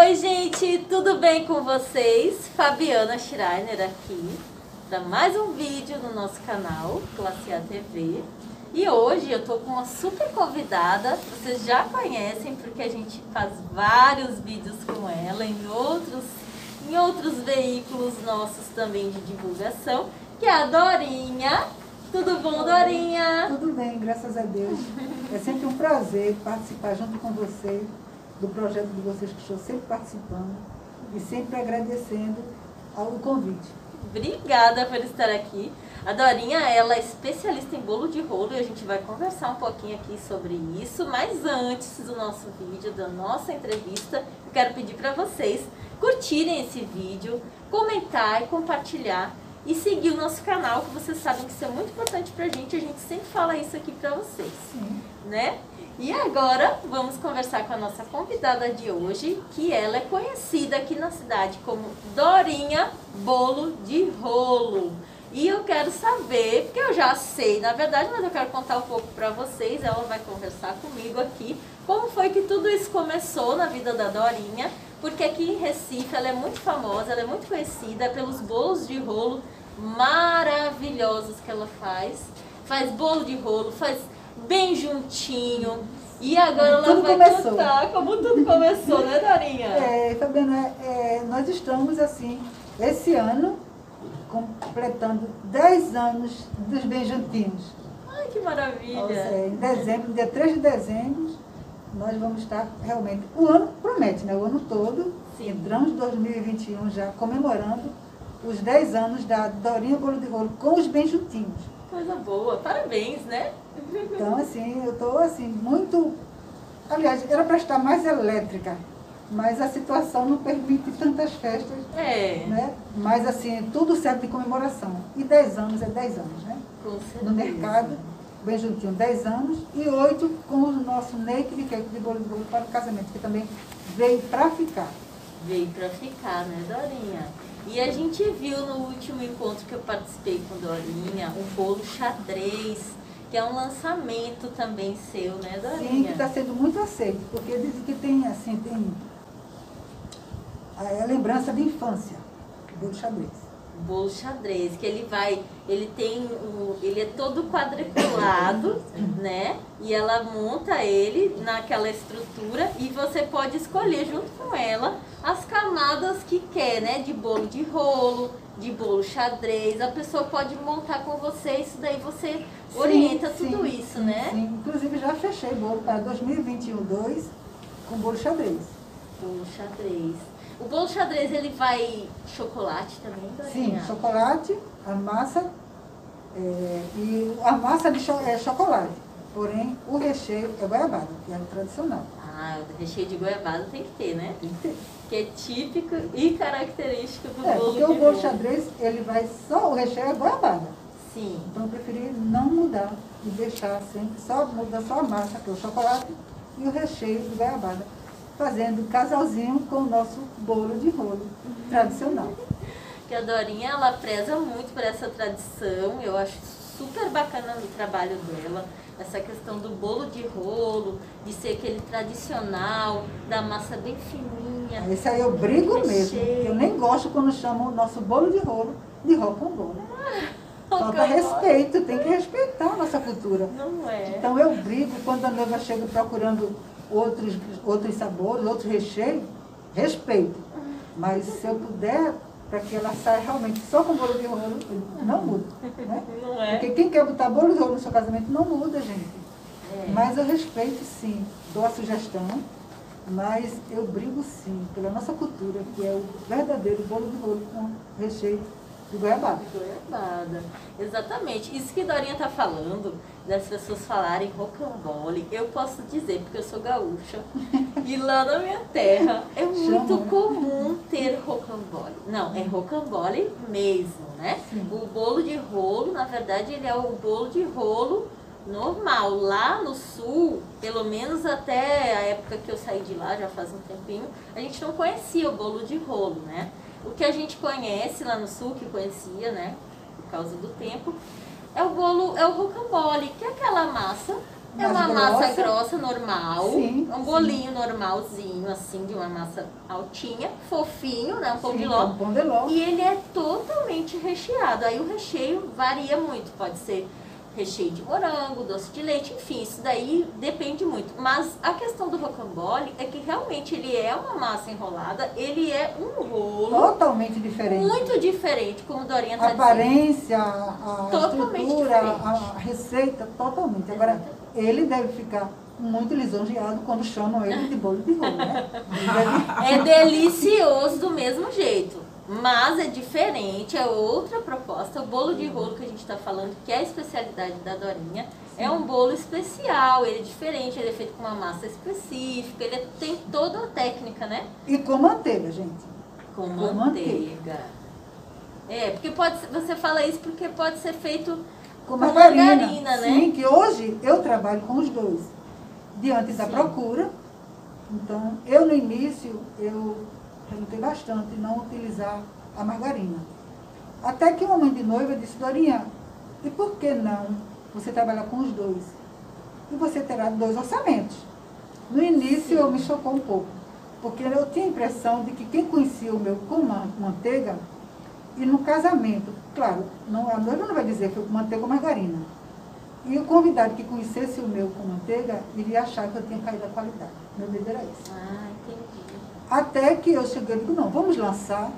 Oi gente, tudo bem com vocês? Fabiana Schreiner aqui para mais um vídeo no nosso canal Classe A TV. E hoje eu tô com uma super convidada, vocês já conhecem porque a gente faz vários vídeos com ela em outros veículos nossos também de divulgação, que é a Dorinha. Tudo bom, Dorinha? Tudo bem, graças a Deus. É sempre um prazer participar junto com você do projeto de vocês, que estou sempre participando e sempre agradecendo ao convite. Obrigada por estar aqui. A Dorinha, ela é especialista em bolo de rolo e a gente vai conversar um pouquinho aqui sobre isso. Mas antes do nosso vídeo, da nossa entrevista, eu quero pedir para vocês curtirem esse vídeo, comentar e compartilhar e seguir o nosso canal, que vocês sabem que isso é muito importante pra gente. A gente sempre fala isso aqui pra vocês. Sim. Né? E agora vamos conversar com a nossa convidada de hoje, que ela é conhecida aqui na cidade como Dorinha Bolo de Rolo. E eu quero saber, porque eu já sei, na verdade, mas eu quero contar um pouco pra vocês, ela vai conversar comigo aqui, como foi que tudo isso começou na vida da Dorinha, porque aqui em Recife ela é muito famosa, ela é muito conhecida pelos bolos de rolo maravilhosos que ela faz. Faz bolo de rolo, faz bem juntinho. E agora ela vai contar como tudo começou, né, Dorinha? Fabiana, nós estamos assim, esse ano, completando 10 anos dos bem juntinhos. Ai, que maravilha! Em dezembro, dia 3 de dezembro, nós vamos estar realmente, o ano promete, né? O ano todo, sim. Entramos em 2021 já comemorando os 10 anos da Dorinha Bolo de Rolo com os bem juntinhos. Coisa boa, parabéns, né? Então, assim, eu estou assim, muito... Aliás, era para estar mais elétrica, mas a situação não permite tantas festas, né? Mas, assim, tudo certo de comemoração. E 10 anos é 10 anos, né? Com certeza. No mercado, bem juntinho, 10 anos, e 8 com o nosso naked cake de bolo de rolo para o casamento, que também veio para ficar. Veio para ficar, né, Dorinha? E a gente viu no último encontro que eu participei com Dorinha, o bolo xadrez, que é um lançamento também seu, né, Dorinha? Sim, que está sendo muito aceito, porque dizem que tem, assim, tem a lembrança de infância, o bolo xadrez. Bolo xadrez, que ele é todo quadriculado, né? E ela monta ele naquela estrutura e você pode escolher junto com ela as camadas que quer, né? De bolo de rolo, de bolo xadrez. A pessoa pode montar com você, isso daí você orienta tudo isso, né? Sim, inclusive já fechei bolo para 2021-2 com bolo xadrez. Bolo xadrez. O bolo xadrez, ele vai chocolate também, Dorinha? Sim, chocolate, a massa, e a massa é chocolate, porém o recheio é goiabada, que é o tradicional. Ah, o recheio de goiabada tem que ter, né? Tem que ter. Que é típico e característico do bolo de porque o bolo rolo. xadrez, ele vai só, o recheio é goiabada. Sim. Então eu preferi não mudar e deixar sempre, mudar só a massa, que é o chocolate, e o recheio de goiabada, fazendo casalzinho com o nosso bolo de rolo tradicional. Que a Dorinha, ela preza muito por essa tradição, eu acho super bacana no trabalho dela, essa questão do bolo de rolo, de ser aquele tradicional, da massa bem fininha. Esse aí eu brigo mesmo, eu nem gosto quando chamam o nosso bolo de rolo de rocambole. Falta respeito, tem que respeitar a nossa cultura. Não é? Então eu brigo quando a noiva chega procurando outros sabores, outros recheios, respeito. Mas se eu puder, para que ela saia realmente só com bolo de rolo, não muda. Né? Não é? Porque quem quer botar bolo de rolo no seu casamento não muda, gente. Mas eu respeito sim, dou a sugestão, mas eu brigo sim pela nossa cultura, que é o verdadeiro bolo de rolo com recheio de goiabada. Goiabada, exatamente. Isso que a Dorinha tá falando, das pessoas falarem rocambole, eu posso dizer, porque eu sou gaúcha, e lá na minha terra é muito comum ter rocambole. Não, é rocambole mesmo, né? Sim. O bolo de rolo, na verdade, ele é o bolo de rolo normal. Lá no sul, pelo menos até a época que eu saí de lá, já faz um tempinho, a gente não conhecia o bolo de rolo, né? O que a gente conhece lá no sul, que conhecia, né, por causa do tempo, é o rocambole, que é aquela massa É uma massa grossa, normal, sim, um bolinho normalzinho, assim, de uma massa altinha, fofinho, né? Um pão de ló. Um pão de ló. E ele é totalmente recheado. Aí o recheio varia muito, pode ser recheio de morango, doce de leite, enfim, isso daí depende muito. Mas a questão do rocambole é que realmente ele é uma massa enrolada, ele é um rolo. Totalmente diferente. Muito diferente, como a Dorinha está dizendo. A aparência, a estrutura, a receita, totalmente. Agora, ele deve ficar muito lisonjeado quando chamam ele de bolo de rolo, né? É delicioso do mesmo jeito. Mas é diferente, é outra proposta. O bolo de rolo que a gente está falando, que é a especialidade da Dorinha, é um bolo especial, ele é diferente, ele é feito com uma massa específica, ele tem toda a técnica, né? E com manteiga, gente. Com manteiga. É, porque você fala isso porque pode ser feito com margarina, né? Sim, que hoje eu trabalho com os dois. Diante da procura, então, eu no início, eu relutei bastante em não utilizar a margarina. Até que uma mãe de noiva disse, Dorinha, e por que não você trabalhar com os dois? E você terá 2 orçamentos. No início eu me chocou um pouco, porque eu tinha a impressão de que quem conhecia o meu com manteiga, e no casamento, claro, a noiva não vai dizer que foi com manteiga ou margarina. E o convidado que conhecesse o meu com manteiga, iria achar que eu tinha caído a qualidade. Meu medo era isso. Entendi. Até que eu cheguei e digo, não, vamos lançar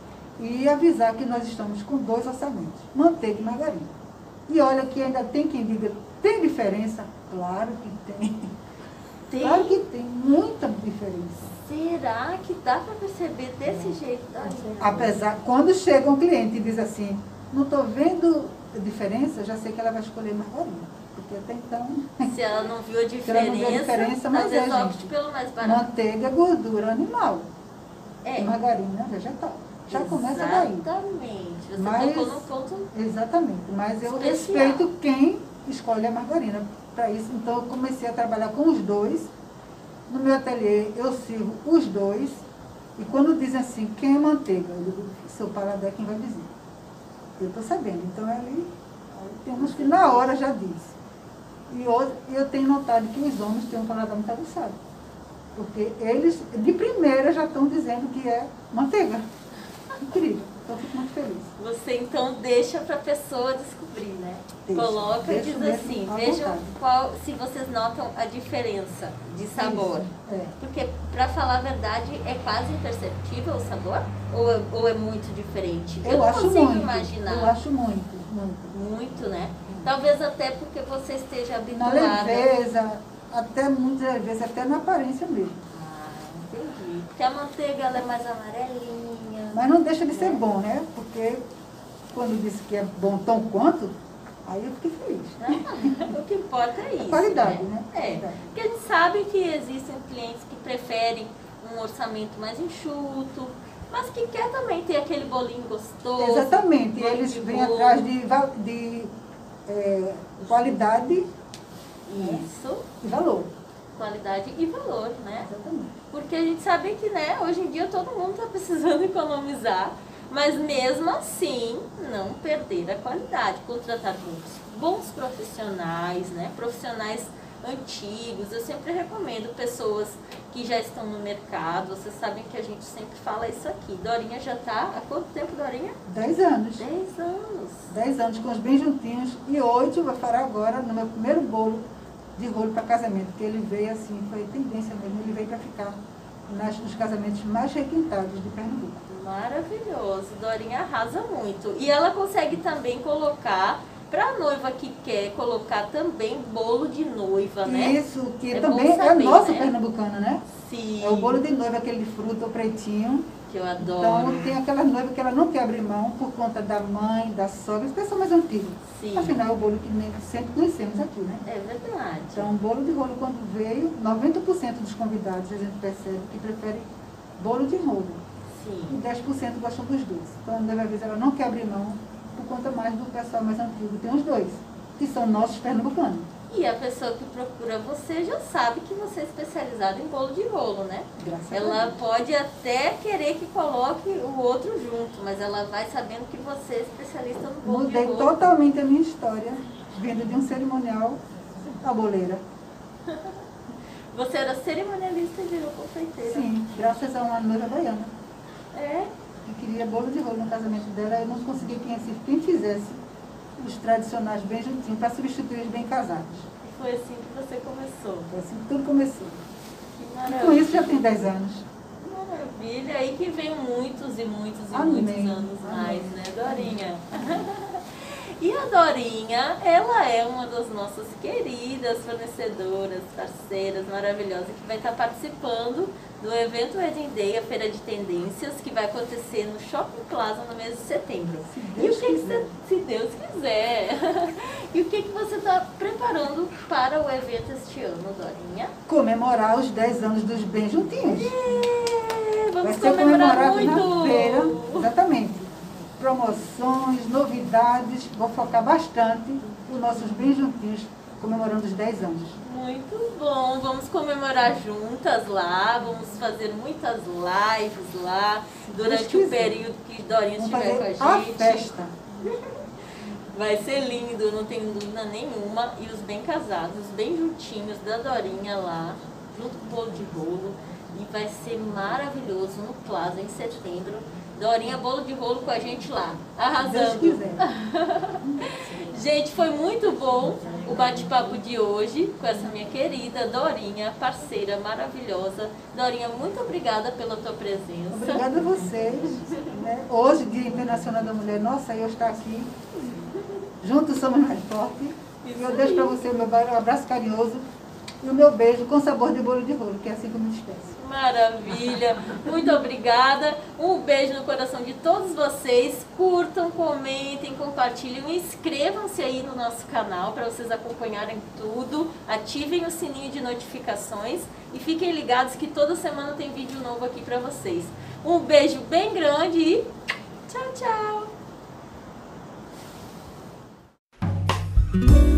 e avisar que nós estamos com 2 orçamentos, manteiga e margarina. E olha que ainda tem quem diga, tem diferença? Claro que tem. Claro que tem, muita diferença. Será que dá para perceber desse jeito? Apesar, quando chega um cliente e diz assim, não estou vendo diferença, já sei que ela vai escolher margarina. Porque até então... Se ela não viu a diferença, mas às vezes opte pelo mais barato. Manteiga é gordura animal. E margarina é vegetal. Já começa daí. Exatamente. Você tocou no ponto. Exatamente. Mas eu especial. respeito quem escolhe a margarina para isso. Então eu comecei a trabalhar com os dois. No meu ateliê eu sirvo os dois. E quando dizem assim, quem é manteiga? Eu digo, seu paladar é quem vai dizer. Eu estou sabendo. Então ali temos que na hora já diz. E eu tenho notado que os homens têm um paladar muito aguçado. Porque eles, de primeira, já estão dizendo que é manteiga. Incrível. Então, eu fico muito feliz. Você, então, deixa para a pessoa descobrir, né? Coloca e diz assim, vejam se vocês notam a diferença de sabor. Porque, para falar a verdade, é quase imperceptível o sabor? Ou é muito diferente? Eu não consigo imaginar. Eu acho muito. Muito, né? Talvez até porque você esteja habituada. Na leveza, até muitas vezes, até na aparência mesmo. Entendi. Porque a manteiga ela é mais amarelinha. Mas não deixa de ser bom, né? Porque quando disse que é bom tão quanto, aí eu fiquei feliz. O que importa é isso. Qualidade, né? Porque a gente sabe que existem clientes que preferem um orçamento mais enxuto, mas que quer também ter aquele bolinho gostoso. Exatamente. E eles vêm atrás de qualidade e valor. Qualidade e valor, né? Exatamente. Porque a gente sabe que, né, hoje em dia todo mundo está precisando economizar, mas mesmo assim não perder a qualidade, contratar bons profissionais, né? Profissionais antigos. Eu sempre recomendo pessoas que já estão no mercado. Vocês sabem que a gente sempre fala isso aqui. Dorinha já está... Há quanto tempo, Dorinha? 10 anos. 10 anos. 10 anos, com os bem juntinhos. E hoje eu vou falar agora no meu primeiro bolo de rolo para casamento, que ele veio assim, foi tendência mesmo, ele veio para ficar nos casamentos mais requintados de Pernambuco. Maravilhoso. Dorinha arrasa muito. E ela consegue também colocar... Para a noiva que quer colocar também bolo de noiva, né? Isso, que também é nosso, né? Pernambucano, né? Sim. É o bolo de noiva, aquele de fruta, o pretinho. Que eu adoro. Então, tem aquela noiva que ela não quer abrir mão por conta da mãe, da sogra, as pessoas mais antigas. Sim. Afinal, é o bolo que nem sempre conhecemos aqui, né? É verdade. Então, o bolo de rolo, quando veio, 90% dos convidados, a gente percebe que preferem bolo de rolo. Sim. E 10% gostam dos dois. Então, dessa vez, ela não quer abrir mão por conta mais do pessoal mais antigo. Tem os dois, que são nossos pernambucanos. E a pessoa que procura você já sabe que você é especializada em bolo de rolo, né? Graças a ela Deus. pode até querer que coloque o outro junto, mas ela vai sabendo que você é especialista no bolo de rolo. Mudei totalmente a minha história, vindo de um cerimonial uma boleira. Você era cerimonialista e virou confeiteira. Sim, graças a uma noiva baiana. É? Que queria bolo de rolo no casamento dela, eu não consegui quem fizesse os tradicionais bem juntinhos, para substituir os bem casados. E foi assim que você começou? Foi assim que tudo começou. Que maravilha. E com isso já tem 10 anos. Maravilha, aí que vem muitos e muitos e Amém. muitos anos mais, né, Dorinha? E a Dorinha, ela é uma das nossas queridas fornecedoras, parceiras maravilhosas, que vai estar participando do evento Wedding Day, a Feira de Tendências, que vai acontecer no Shopping Plaza no mês de setembro. Se Deus quiser. E o que você está preparando para o evento este ano, Dorinha? Comemorar os 10 anos dos Bem Juntinhos. Vamos vai ser comemorar muito! Na feira, exatamente. Promoções, novidades, vou focar bastante os nossos Bem Juntinhos, comemorando os 10 anos. Muito bom, vamos comemorar juntas lá, vamos fazer muitas lives lá, durante o período que Dorinha estiver com a gente. A festa. Vai ser lindo, não tenho dúvida nenhuma. E os bem casados, os bem juntinhos da Dorinha lá, junto com o bolo de rolo. E vai ser maravilhoso no Plaza em setembro. Dorinha, bolo de rolo com a gente lá, arrasando. Gente, foi muito bom o bate-papo de hoje com essa minha querida Dorinha, parceira maravilhosa. Dorinha, muito obrigada pela tua presença. Obrigada a vocês. Né? Hoje, Dia Internacional da Mulher, nossa, eu estou aqui. Juntos somos mais fortes. E eu deixo para você o meu abraço carinhoso e o meu beijo com sabor de bolo de rolo, que é assim que eu me despeço. Maravilha, muito obrigada, um beijo no coração de todos vocês, curtam, comentem, compartilhem e inscrevam-se aí no nosso canal para vocês acompanharem tudo, ativem o sininho de notificações e fiquem ligados que toda semana tem vídeo novo aqui para vocês. Um beijo bem grande e tchau, tchau!